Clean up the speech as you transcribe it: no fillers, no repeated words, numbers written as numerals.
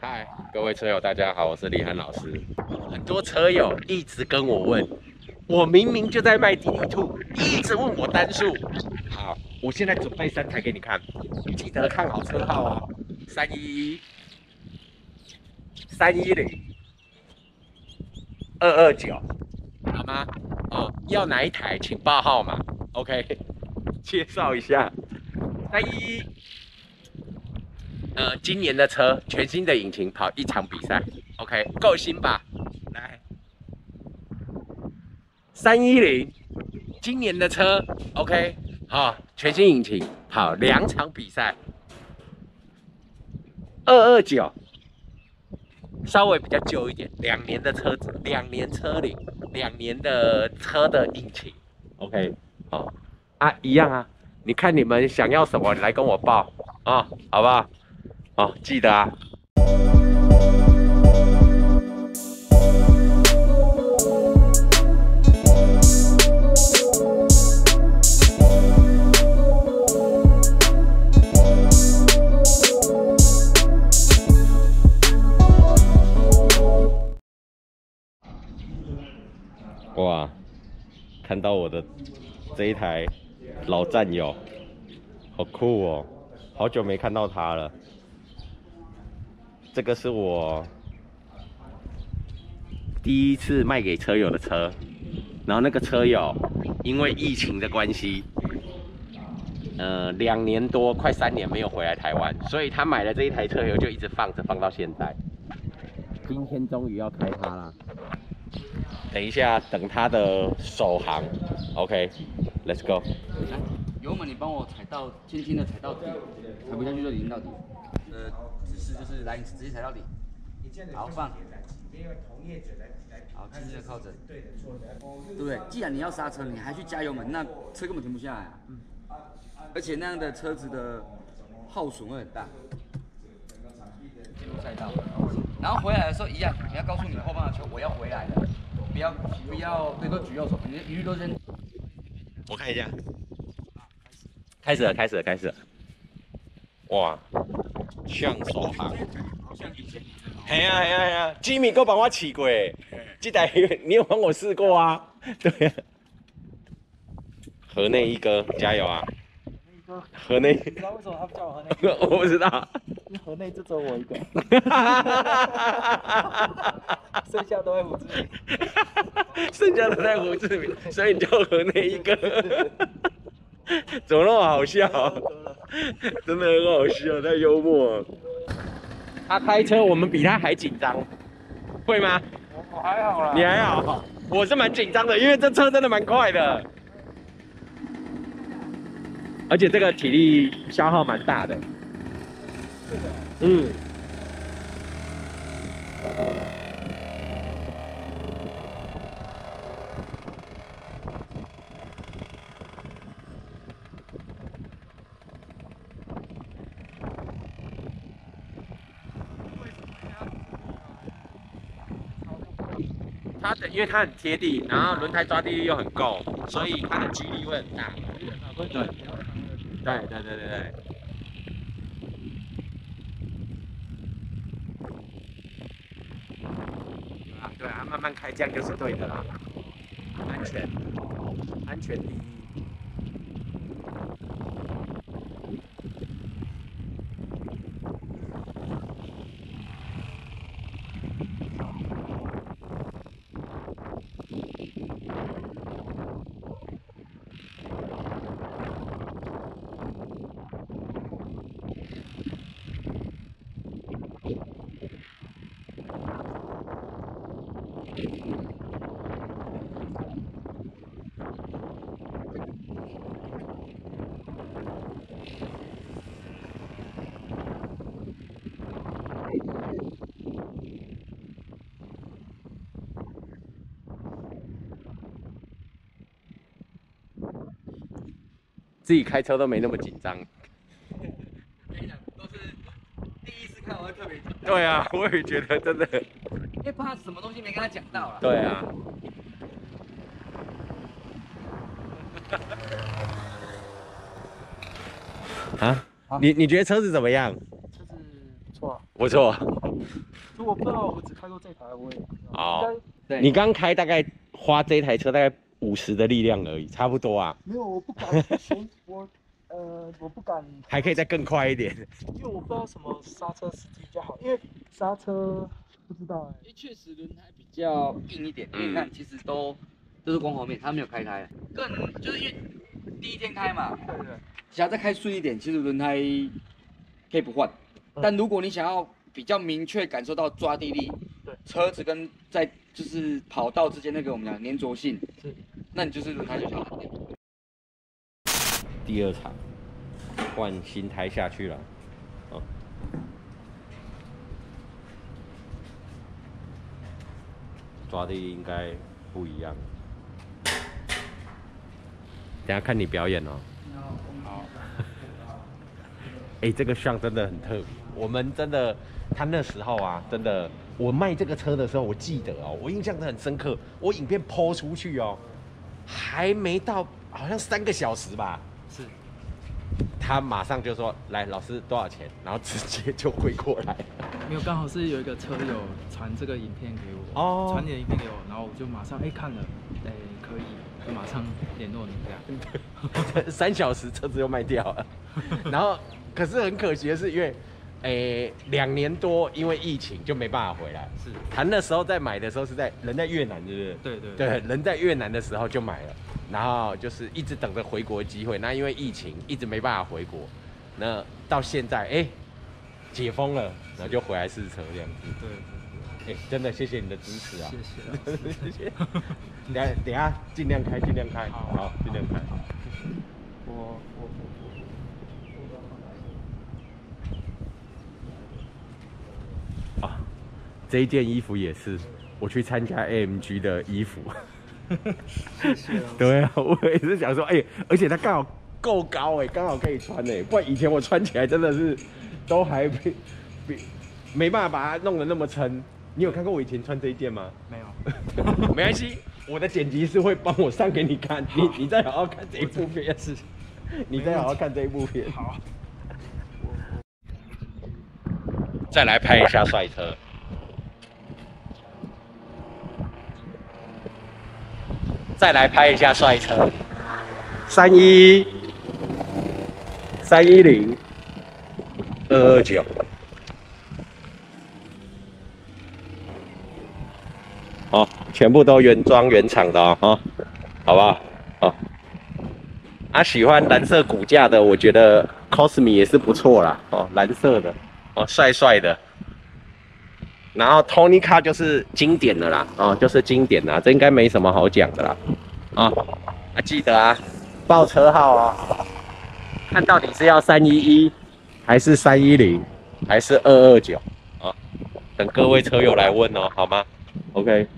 嗨，各位车友，大家好，我是李涵老师。很多车友一直跟我问，我明明就在卖 DD2，一直问我单数。好，我现在准备3台给你看，记得看好车号哦，311、310、229，好吗？哦，要哪一台请报号码。OK， 介绍一下311。今年的车全新的引擎跑1场比赛 ，OK， 够新吧？来，310，今年的车 OK， 好，全新引擎跑2场比赛。229，稍微比较旧一点，2年的车子，2年车龄，2年的车的引擎 ，OK， 好啊，一样啊。你看你们想要什么，来跟我报啊，好不好？好，记得啊。哇，看到我的这一台老战友，好酷哦！好久没看到他了。这个是我第一次卖给车友的车，然后那个车友因为疫情的关系，2年多快3年没有回来台湾，所以他买了这一台车友就一直放着，放到现在。今天终于要开它了。等一下，等它的首航 ，OK，Let's go。 来，油门你帮我踩到，轻轻的踩到底，踩不下去就停到底。指示就是来，你直接踩到底。好，放。好，轻轻的靠着。对不对？既然你要刹车，你还去加油门，那车根本停不下来啊。而且那样的车子的耗损会很大。进入赛道，然后回来的时候一样，你要告诉你后方的球我要回来了，不要对，都举右手，你一律都先。 我看一下，开始了。哇，向首航。嘿呀，Jimmy 哥帮我骑过，这台你有帮我试过啊？对啊。河内一哥，加油啊！河内， 你知道为什么他不叫我河内？ 我不知道。 河内就只有我一个，剩下都在胡志明。 剩下的在胡志明，所以你叫河内一哥。怎么那么好笑？真的很好笑，太幽默了。他开车，我们比他还紧张，会吗？ 我还好啦。 你还好，我是蛮紧张的，因为这车真的蛮快的，而且这个体力消耗蛮大的。嗯。因为它很贴地，然后轮胎抓地力又很够，所以它的距离会很大。对。对啊，慢慢开这样就是对的啦，安全第一。自己开车都没那么紧张。 跟你讲，都是第一次看我会特别紧张。 对啊，我也觉得真的。 因为怕什么东西没跟他讲到啦。 对啊。啊？你觉得车子怎么样？ 车子不错啊。 不错。 就我不知道，我只开过这台，我也不知道。 哦应对， 你刚开大概花这台车大概50的力量而已，差不多啊， 该没有，我不敢选我不敢， 还可以再更快一点。 因为我不知道什么刹车时机比较好，因为刹车不知道哎、 确实轮胎比较硬一点，因为你看其实都是光滑面，它没有开胎，更就是因为第一天开嘛， 对对， 想要再开顺一点，其实轮胎可以不换。但如果你想要比较明确感受到抓地力， 对， 车子跟在就是跑道之间那个我们讲粘着性， 是， 那你就是轮胎就调整掉。 第二场换新胎下去了，哦，抓地应该不一样。等一下看你表演哦。 好， 哎，这个项真的很特别。我们真的，他那时候啊，真的，我卖这个车的时候，我记得哦，我印象真的很深刻。我影片 PO 出去哦，还没到好像3个小时吧， 是， 他马上就说：“来，老师多少钱？”然后直接就汇过来。 没有，刚好是有一个车友传这个影片给我， 哦传你的影片给我，然后我就马上看了，可以，就马上联络你这样。 3小时车子又卖掉了，然后可是很可惜的是，因为2年多因为疫情就没办法回来。 是， 他那时候在买的时候是人在越南，对不对？ 对对对，人在越南的时候就买了，然后就是一直等着回国的机会。那因为疫情一直没办法回国，那到现在解封了，然后就回来试车这样子。 对， 真的谢谢你的支持啊！ 谢谢。 谢谢。等下尽量开，尽量开，好，尽量开。 我啊，这一件衣服也是我去参加 AMG 的衣服。 谢谢。 对啊，我也是想说，而且它刚好够高刚好可以穿不然以前我穿起来真的是都还没办法把它弄得那么撑。你有看过我以前穿这一件吗？ 没有。 没关系，我的剪辑师会帮我上给你看，你再好好看这一部片。 是， 你再好好看这一部片。 好。 再来拍一下帅车。再来拍一下帅车。310、229。哦，全部都原装原厂的哦，好不好？哦，喜欢蓝色骨架的，我觉得 Cosmi 也是不错啦。哦，蓝色的，哦，帅帅的。然后 Tonica 就是经典的啦，哦，就是经典啦，这应该没什么好讲的啦。记得啊，报车号哦，看到底是要311，还是310，还是229啊？等各位车友来问哦，好吗？OK。